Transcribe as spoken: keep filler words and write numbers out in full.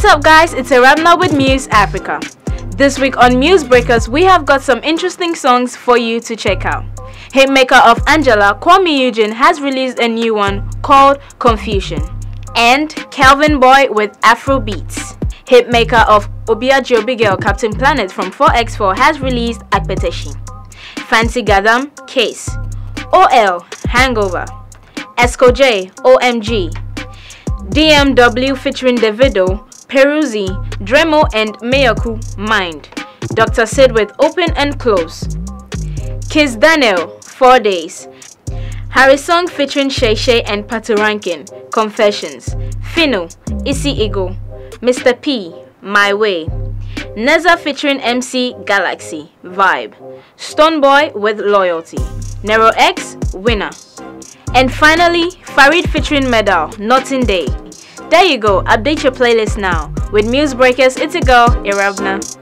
up guys, it's Arabna with Muse Africa. This week on Muse Breakers, we have got some interesting songs for you to check out. Hitmaker of Angela, Kwame Eugene has released a new one called Confusion. And Calvin Boy with Afro Beats. Hitmaker of Obia Jobigel, Captain Planet from four by four has released Akpeteshi. Fancy Gadam, Case. O L, Hangover. Esco J, O M G. D M W featuring Davido, Peruzzi, Dremo and Mayoku, Mind. Doctor Sid with Open and Close. Kiss Daniel, Four Days. Harry Song featuring Shay Shay and Patu Rankin, Confessions. Fino, Issy Ego. Mister P, My Way. Neza featuring M C Galaxy, Vibe. Stoneboy with Loyalty. Nero X, Winner. And finally, Farid featuring Medal, Nothing Day. There you go, update your playlist now. With Muse Breakers, it's a girl, Irabna.